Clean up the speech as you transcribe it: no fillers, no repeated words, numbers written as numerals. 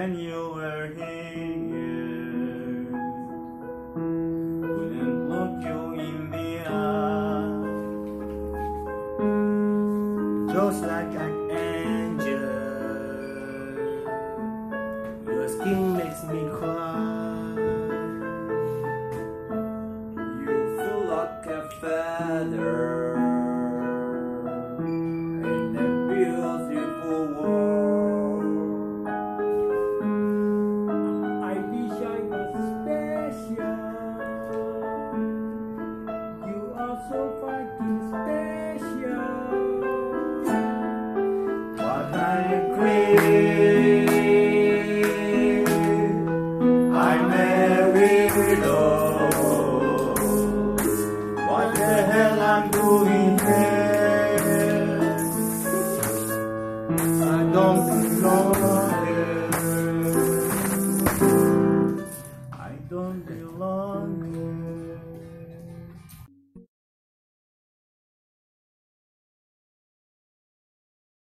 when you were here. Couldn't look you in the eye, just like an angel. Your skin makes me cry. You feel like a feather in a beautiful world. I wish I was special. You are so fucking special. What I agree, I'm married. What the hell I'm doing?